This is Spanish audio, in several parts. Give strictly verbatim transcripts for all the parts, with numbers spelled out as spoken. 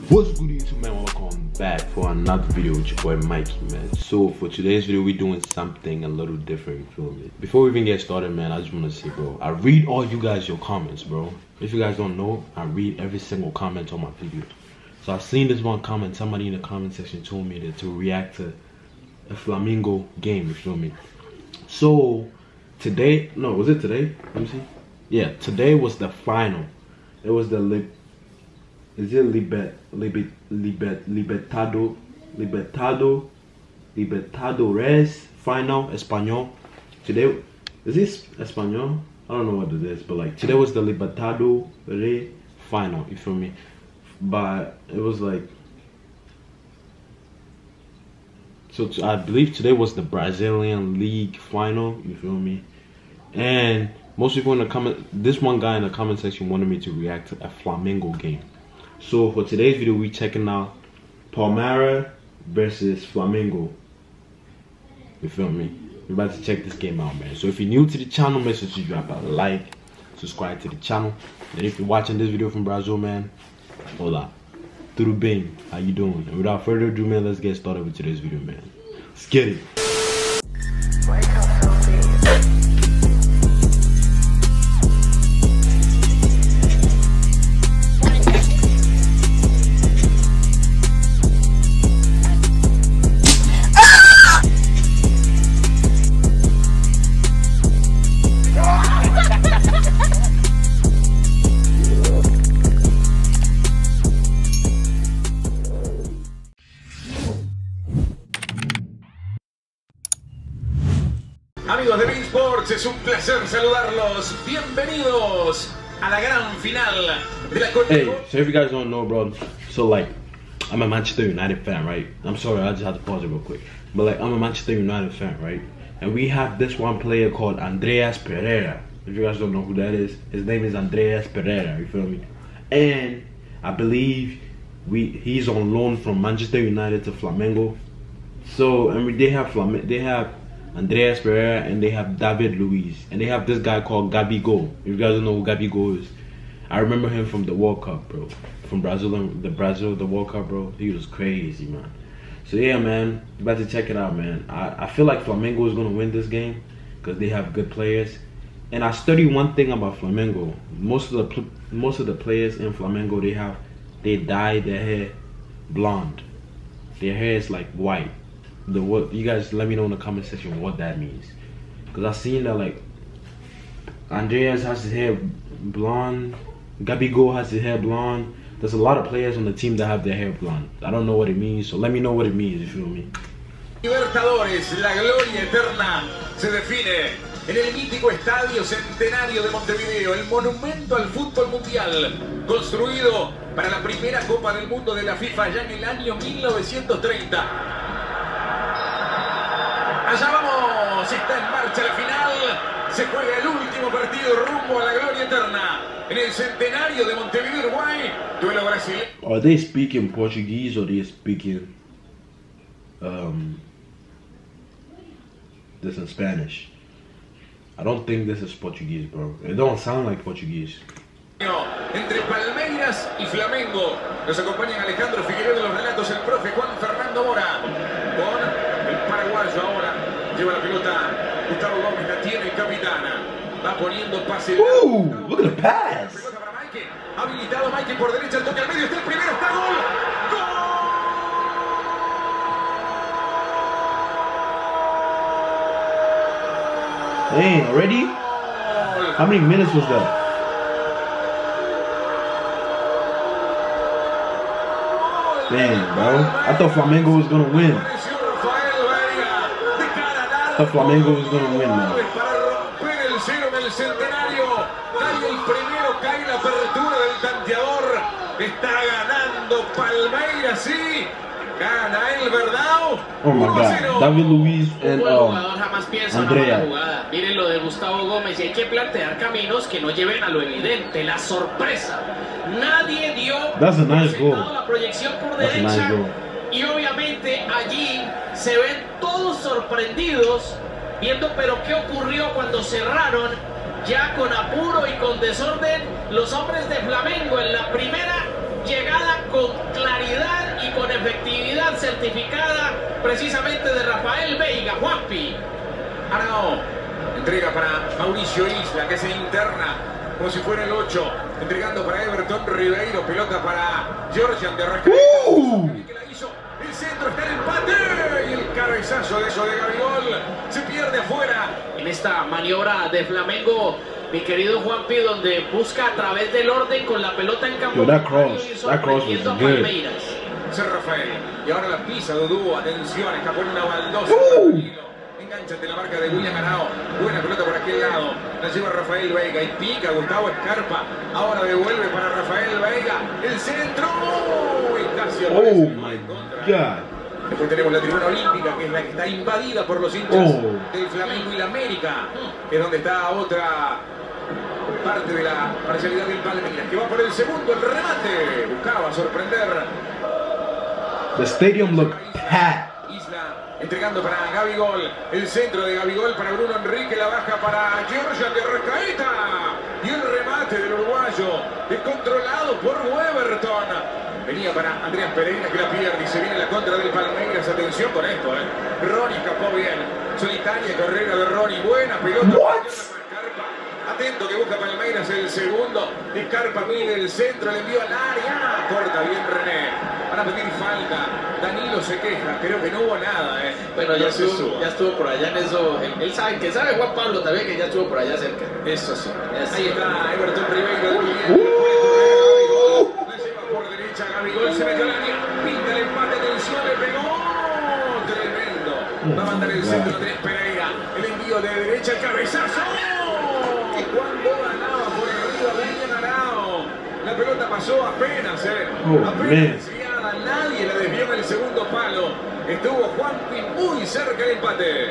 What's good YouTube, man? Welcome back for another video with your boy Mikey, man. So for today's video we're doing something a little different, you feel me? Before we even get started, man, I just want to say, bro, I read all you guys your comments, bro. If you guys don't know, I read every single comment on my video. So I've seen this one comment, somebody in the comment section told me that to react to a Flamengo game, you feel me? So today, no, was it today? Let me see. Yeah, today was the final. It was the lip Is it Libet, Libet, Libet, Libertado, Libertado, Libertadores final Espanol? Today, is this Espanol? I don't know what it is, but like today was the Libertadores final. You feel me? But it was like, so I believe today was the Brazilian League final. You feel me? And most people in the comment, this one guy in the comment section wanted me to react to a Flamengo game. So for today's video, we checking out Palmeiras versus Flamengo. You feel me? We're about to check this game out, man. So if you're new to the channel, make sure to drop a like, subscribe to the channel. And if you're watching this video from Brazil, man, hola, tudo bem? How you doing? And without further ado, man, let's get started with today's video, man. Let's get it. Amigos de beIN Sports, es un placer saludarlos. Bienvenidos a la gran final de la Copa. Hey, so if you guys don't know, bro, so like, I'm a Manchester United fan, right? I'm sorry, I just had to pause it real quick. But like, I'm a Manchester United fan, right? And we have this one player called Andreas Pereira. If you guys don't know who that is, his name is Andreas Pereira, you feel me? And I believe we he's on loan from Manchester United to Flamengo. So, I mean, they have Flam they have Andreas Pereira and they have David Luiz, and they have this guy called Gabigol. If you guys don't know who Gabigol is, I remember him from the World Cup, bro. From Brazil, the Brazil, the World Cup, bro. He was crazy, man. So yeah, man, about to check it out, man. I, I feel like Flamengo is gonna win this game because they have good players. And I studied one thing about Flamengo. Most of the most of the players in Flamengo, they have they dye their hair blonde. Their hair is like white. The what you guys let me know in the comment section what that means, because I seen that like Andreas has his hair blonde, Gabigol has his hair blonde. There's a lot of players on the team that have their hair blonde. I don't know what it means, so let me know what it means. You feel me? Libertadores, la gloria eterna se define en el mítico Estadio Centenario de Montevideo, el monumento al fútbol mundial, construido para la primera Copa del Mundo de la FIFA ya en el año mil novecientos treinta. Allá vamos, está en marcha la final, se juega el último partido rumbo a la gloria eterna en el Centenario de Montevideo, Uruguay, duelo brasileño. Are they speaking Portuguese or they speaking um, this in Spanish? I don't think this is Portuguese, bro. It don't sound like Portuguese. Entre Palmeiras y Flamengo nos acompañan Alejandro Figueroa de los relatos, el profe Juan Fernando Mora, con el paraguayo ahora, lleva la pelota, Gustavo Gómez la tiene, capitana, va poniendo pase. Ooh, look at the pass. Pelota para Mike, habilitado Mike por derecha, el toque al medio, está el primero, está gol, gol. Dang, already? How many minutes was that? Damn, bro. I thought Flamengo was gonna win. I thought Flamengo was gonna win, man. Para romper el cero del Centenario, cae el primero, cae la apertura del tanteador. Está ganando Palmeiras, sí. Gana el Verdao. Oh my God, David Luiz and um, Andrea. Miren lo de Gustavo Gómez, y hay que plantear caminos que no lleven a lo evidente, la sorpresa. Nadie dio That's a nice goal. la proyección por That's derecha, a nice goal. Y obviamente allí se ven todos sorprendidos, viendo pero qué ocurrió cuando cerraron ya con apuro y con desorden los hombres de Flamengo en la primera llegada con claridad. certificada precisamente de Rafael Veiga. Juanpi. Arao entrega para Mauricio Isla, que se interna como si fuera el ocho, entregando para Everton Ribeiro, pelota para Georgian de Arrascaeta. Uh. Que la hizo. El centro está el empate y el cabezazo de eso de Gabigol se pierde afuera. En esta maniobra de Flamengo, mi querido Juanpi, donde busca a través del orden con la pelota en campo. That cross, that cross was good. Ser Rafael. Y ahora la pisa Dudú. Atención, escapó en una baldosa. Uh. Engancha ante la marca de William Arao. Buena pelota por aquel lado. La lleva Rafael Veiga y pica Gustavo Scarpa. Ahora devuelve para Rafael Veiga. El centro. Y casi oh my God. Después tenemos la tribuna olímpica, que es la que está invadida por los hinchas oh. del Flamengo y la América, que es donde está otra parte de la parcialidad del Palmeiras, que va por el segundo, el remate. Buscaba sorprender. The stadium looked packed. Isla entregando para Gabigol. El centro de Gabigol para Bruno Enrique. La baja para Georgian de Arrascaeta. Y el remate del uruguayo, controlado por Weberton. Venía para Andreas Pereira, que la pierde y se viene la contra del Palmeiras. Atención con esto, ¿eh? Ronnie escapó bien. Solitaria carrera de Ronnie. Buena pelota. Atento que busca Palmeiras el segundo. Scarpa mide el centro, le envió al área. Corta bien René. Van a pedir falta. Danilo se queja. Creo que no hubo nada, ¿eh? Bueno, ya estuvo, ya estuvo por allá en eso. Él, él sabe que sabe Juan Pablo también, que ya estuvo por allá cerca. Eso sí. Eso. Ahí está Everton Ribeiro. Uh. Por derecha, Gabigol se metió a la línea, pinta el empate, atención, le pegó, tremendo, va a mandar el centro de Pereira, el envío de derecha, el cabezazo, y cuando ganaba por arriba, William Arao, la pelota pasó apenas, eh, oh, apenas desviada, nadie la desvió en el segundo palo, estuvo Juanpi muy cerca del empate.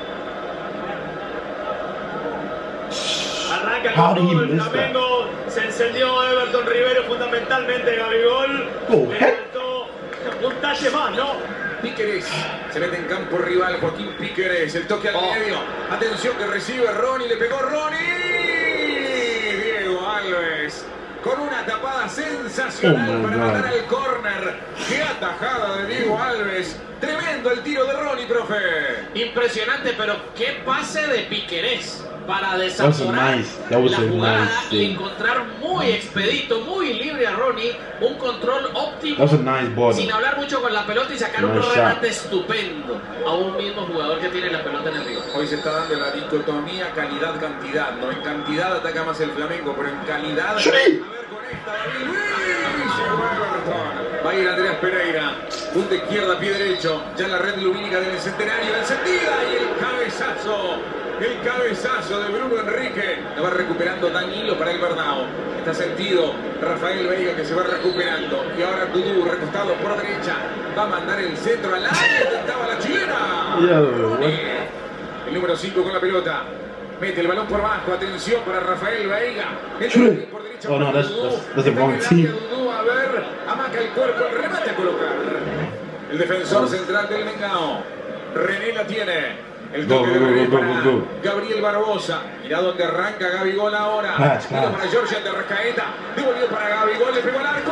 Arranca con todo el Flamengo, se encendió Everton Rivero, fundamentalmente Gabigol. Oh, un talle más, ¿no? Piquerés se mete en campo rival, Joaquín Piquerés, el toque al oh. medio. Atención que recibe Ronnie, le pegó Ronnie. Diego Alves con una tapada sensacional oh para God. matar al córner. Qué atajada de Diego Alves. Tremendo el tiro de Ronnie, profe. Impresionante, pero qué pase de Piquerés para desaforar nice. la jugada nice y encontrar muy expedito, muy libre a Ronnie, un control óptimo, nice sin hablar mucho con la pelota y sacar nice un remate estupendo a un mismo jugador que tiene la pelota en el río. Hoy se está dando la dicotomía calidad-cantidad, ¿no? En cantidad ataca más el Flamengo, pero en calidad... Sí. A ver con esta, David Luis, va a ir Andreas Pereira, punta izquierda, pie derecho, ya la red lumínica del Centenario encendida y el cabezazo. El cabezazo de Bruno Enrique. Lo va recuperando Danilo para el Bernao. Está sentido Rafael Veiga, que se va recuperando. Y ahora Dudú recostado por derecha. Va a mandar el centro al área. Intentaba la chilena. Yeah, el número cinco con la pelota. Mete el balón por abajo. Atención para Rafael Veiga. Entra por derecha. Oh no, that's, that's, that's the wrong team. Dudú, a ver. Amaca el cuerpo. El remate a colocar. El defensor central del Mengao. René la tiene. El toque de René para Gabriel Barbosa. Mirá dónde arranca Gabigol ahora. Pass, Mira para Georgian de Arrascaeta. Devolvió para Gabigol. Le pegó al arco.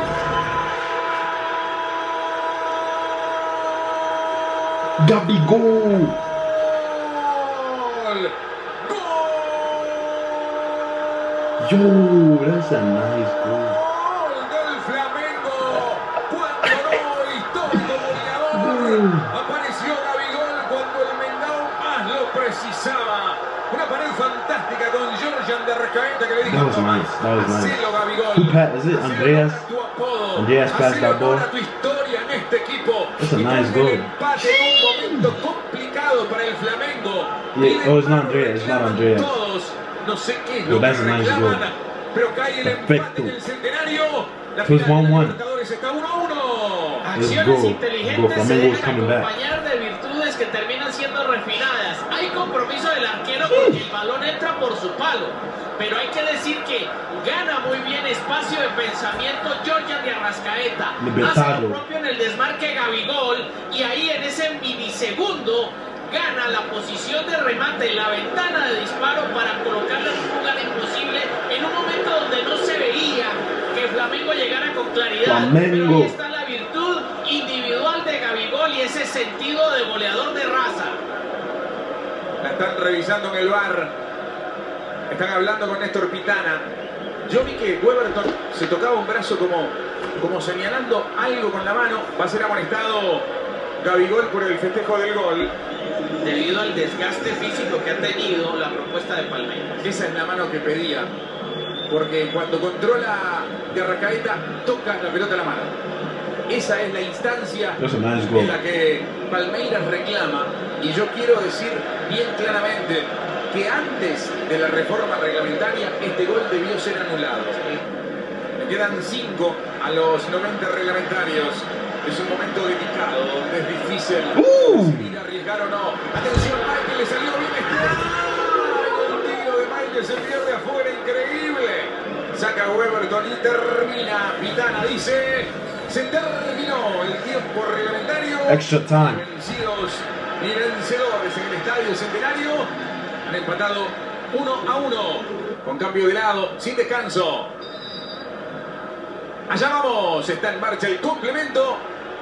Gabigol. Gol. Gol. Yo, that's a nice goal. Gol del Flamengo. Cuando no, histórico goleador. Apareció Gabigol cuando el Mengao más lo precisaba. Una pared fantástica con Georgian de Arrascaeta que le dijo: That was nice. That was nice. Hacelo, Gabigol. Who passed? Is it Andreas? Andreas passed that ball. Tu historia en este equipo. That's a nice goal. Empate en un momento complicado para el Flamengo. Yeah, oh, it's not Andreas. It's not Andreas. Todos, no sé qué es Well, lo que that's a nice reclaman, goal. pero cae el Perfecto. empate del Centenario. La It was final one de one. Libertadores está uno a uno. Acciones go. inteligentes Go. se Flamengo is dejan coming back. acompañar de virtudes que terminan siendo refinadas. Hay compromiso del arquero porque el balón entra por su palo, pero hay que decir que gana muy bien espacio de pensamiento Georgian de Arrascaeta. Hace lo propio en el desmarque Gabigol y ahí en ese minisegundo gana la posición de remate, la ventana de disparo para colocarle un lugar imposible en un momento donde no se veía que Flamengo llegara con claridad. Flamengo. Pero ahí está la virtud individual de Gabigol y ese sentido de goleador de raza. La están revisando en el V A R. Están hablando con Néstor Pitana. Yo vi que Weberton se tocaba un brazo como, como señalando algo con la mano. Va a ser amonestado Gabigol por el festejo del gol. Debido al desgaste físico que ha tenido la propuesta de Palmeiras. Esa es la mano que pedía. Porque cuando controla de Arrascaeta, toca la pelota a la mano. Esa es la instancia en la que Palmeiras reclama. Y yo quiero decir bien claramente que antes de la reforma reglamentaria este gol debió ser anulado. Le quedan cinco a los noventa reglamentarios. Es un momento delicado, donde es difícil uh. decidir arriesgar o no. Atención, Michael, le salió bien este. El tiro de Michael se pierde afuera, increíble. Saca Weberton y termina. Pitana dice, se terminó el tiempo reglamentario. Extra time. Vencidos y vencedores en el Estadio Centenario. Han empatado uno a uno, con cambio de lado, sin descanso. Allá vamos, está en marcha el complemento.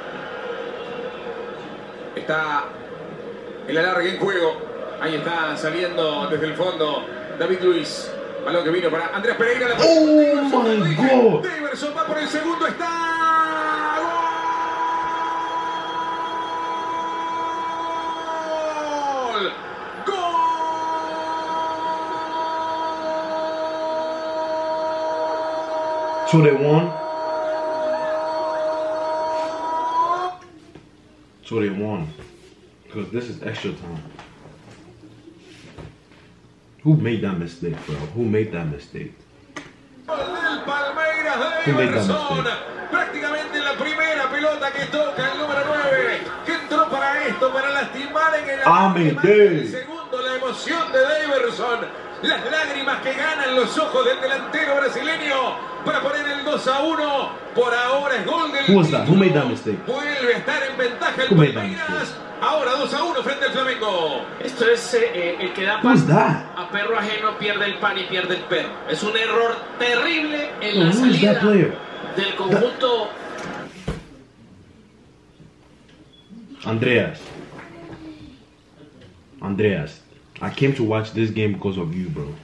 Está el alargue en juego. Ahí está saliendo desde el fondo David Luiz. Balón que vino para Andrés Pereira. La ¡Oh, my God! Daverson va por el segundo, está... ¡Gol! ¡Gol! So they won? So they won. Because this is extra time. Who made that mistake, bro? Who made that mistake? El Palmeiras de Daverson. Prácticamente la primera pelota que toca el número nueve. Que entró para esto, para lastimar en el... Amedee. Segundo, la emoción de Daverson. Las lágrimas que ganan los ojos del delantero brasileño para poner el dos a uno. Por ahora es gol del... Who was that? Who made that mistake? Vuelve a estar en ventaja el Who made that Palmeiras. Ahora dos a uno frente al Flamengo. Esto es eh, el que da Who's pan that? a perro ajeno, pierde el pan y pierde el perro. Es un error terrible en Oh, la who's salida that player? del conjunto. Andreas. Andreas. I came to watch this game because of you, bro.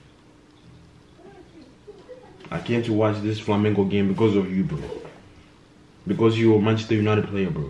I came to watch this Flamengo game because of you, bro. Because you're a Manchester United player, bro.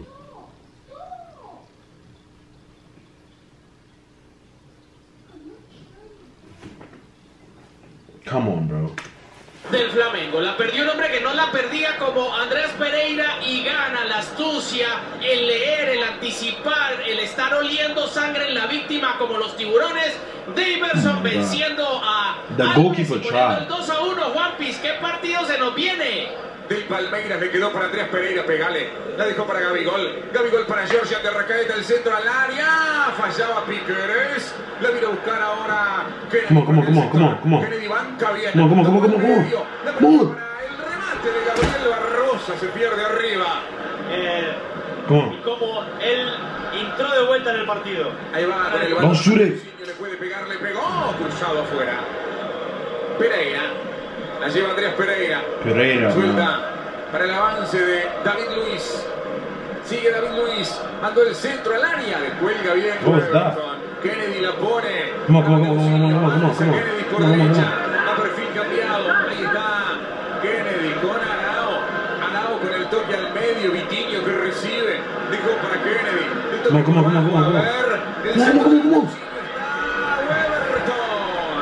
Come on, bro. Del Flamengo. La perdió un hombre que no la perdía como Andrés Pereira y gana la astucia, el leer, el anticipar, el estar oliendo sangre en la víctima como los tiburones. Daverson venciendo a The Alves goalkeeper y poniendo tried. el dos a uno. Juanpis, ¿qué partido se nos viene? Del Palmeiras le quedó para Andrés Pereira, pegale. La dejó para Gabigol. Gabigol para Georgian de Arrascaeta, el centro al área. Fallaba Piquerés. La vino a buscar ahora. Come on, come on, come on, come on, come on. Kennedy banca bien. Come on, come on, come on, come on, come on. La Come on. para el remate de Gabriel Barrosa. Se pierde arriba. Eh, Come y on. como él entró de vuelta en el partido. Ahí va con el Don't balón. shoot it. Le puede pegar, le pegó. Cruzado afuera. Pereira. La lleva Andrés Pereira. Pereira, Suelta man. para el avance de David Luiz. Sigue David Luiz. Mandó el centro al área. Le cuelga bien. What was that? Kennedy la pone. Come on, come on, come on, come on, come on, come on, Avanza come on. Kennedy por Come on, come on, derecha. A perfil cambiado. Ahí está Kennedy con Arao. Arao con el toque al medio. Vitinho que recibe. Dejó para Kennedy. El toque Come on, come on, come on, come on, come on. a ver. El Come on, centro come on, come on. está Weberton.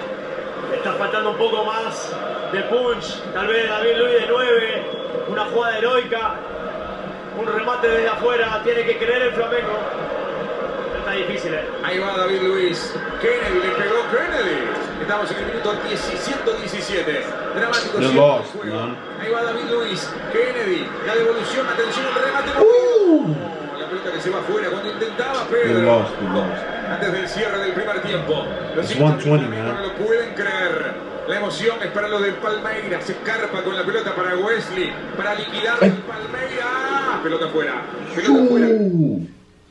Está faltando un poco más de punch. Tal vez David Luiz de nueve. Una jugada heroica. Un remate desde afuera. Tiene que creer el Flamengo. Está difícil, eh. Ahí va David Luiz. Kennedy le pegó Kennedy. Estamos en el minuto ciento diecisiete. Dramático. They cierre lost, del juego. man. Ahí va David Luiz. Kennedy. La devolución. Atención al remate. Uh. La pelota que se va afuera cuando intentaba They Pedro. lost, they lost. Antes del cierre del primer tiempo. Los It's hinchas del ciento veinte, Flamengo man. no lo pueden creer. La emoción es para los del Palmeiras. Se escarpa con la pelota para Wesley. Para liquidar el Palmeiras. Ah, pelota afuera. Pelota afuera. Ooh.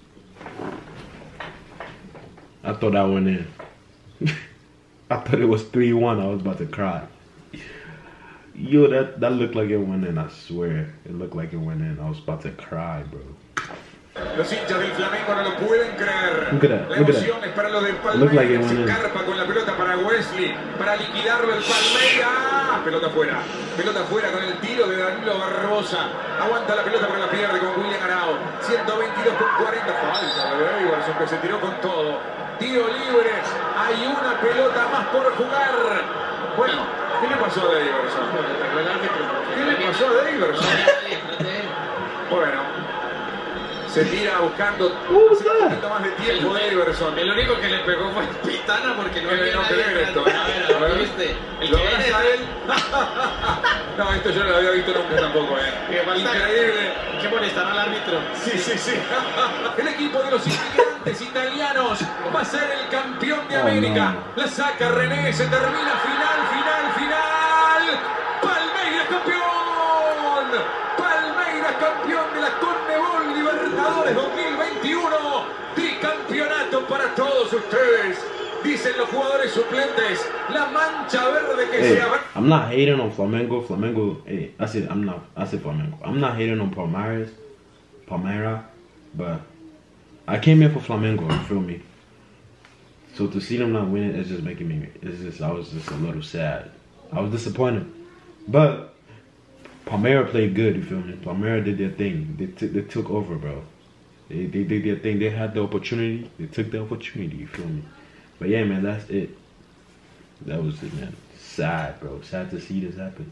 I thought that went in. I thought it was three one. I was about to cry. Yo, that that looked like it went in. I swear, it looked like it went in. I was about to cry, bro. Los hinchas del Flamengo no lo pueden creer. Look at that, la look at emoción that. es para los del Look like it Palmeiras. went Se in. carpa con la pelota para Wesley, para liquidarlo el Palmeiras. ¡Ah! Pelota fuera, pelota fuera con el tiro de Danilo Barbosa. Aguanta la pelota pero la pierde con William Arao. ciento veintidós con cuarenta. Falta de Daverson que se tiró con todo. Tiro libre. Hay una pelota más por jugar. Bueno, ¿qué le pasó a Daverson? ¿Qué le pasó a Daverson? Bueno. Se tira buscando un poquito más de tiempo de Daverson. El único que le pegó fue Pitana porque no había no nadie creer atrás. esto. A ver, a ver, ¿viste? El ¿Lo que ves viene a él? No, esto yo no lo había visto nunca tampoco, eh. Increíble. Hay que molestar al árbitro. Sí, sí, sí. El equipo de los inmigrantes italianos va a ser el campeón de Oh, América. no. La saca René, se termina final, final, final. Palmeiras campeón. Palmeiras campeón de la Conmebol Libertadores dos mil veintiuno. Tricampeonato para todos ustedes. Dicen los jugadores suplentes, la mancha verde que Hey, se abre. I'm not hating on Flamengo. Flamengo, hey, I said I'm not. I said Flamengo. I'm not hating on Palmeiras, Palmeiras, but I came here for Flamengo. You feel me? So to see them not winning, it's just making me. It's just I was just a little sad. I was disappointed, but Palmeiras played good. You feel me? Palmeiras did their thing. They t they took over, bro. They they did their thing. They had the opportunity. They took the opportunity. You feel me? But yeah, man, that's it. That was it, man. Sad, bro. Sad to see this happen.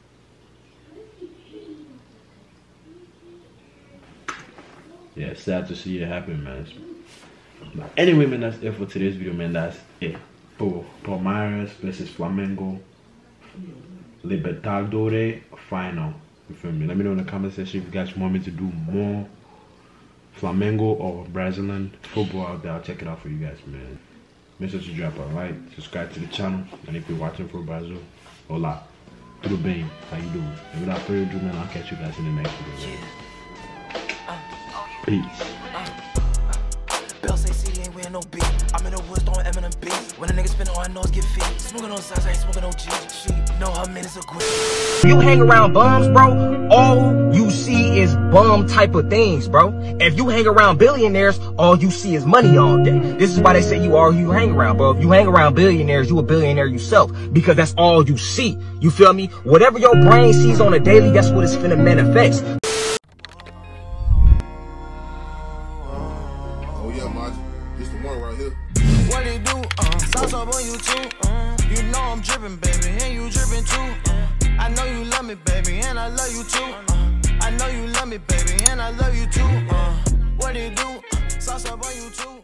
Yeah, sad to see it happen, man. But anyway, man, that's it for today's video, man. That's it for Palmeiras versus Flamengo Libertadores final. You feel me? Let me know in the comment section if you guys want me to do more Flamengo or Brazilian football out there. I'll check it out for you guys, man. Make sure to drop a like, subscribe to the channel, and if you're watching from Brazil, hola, tudo bem, how you doing? And without further ado, man, I'll catch you guys in the next video. Peace. Bell say C ain't wearing no beat. I'm in the woods throwing Eminem beats. When a nigga spin all I know is get feet. Smoking on sides, I ain't smoking no G. She know her minutes are quick. You hang around bums, bro, all you see is bum type of things, bro. If you hang around billionaires, all you see is money all day. This is why they say you are who you hang around, bro. If you hang around billionaires, you a billionaire yourself, because that's all you see. You feel me? Whatever your brain sees on a daily, that's what it's finna manifest. Oh yeah, Maj. This the one right here. What it do? Uh, sauce up on you too. Uh, you know I'm dripping, baby, and you dripping too. Uh, I know you love me, baby, and I love you too. Uh, I know you love me, baby, and I love you too. Uh, what it do? Uh, sauce up on you too.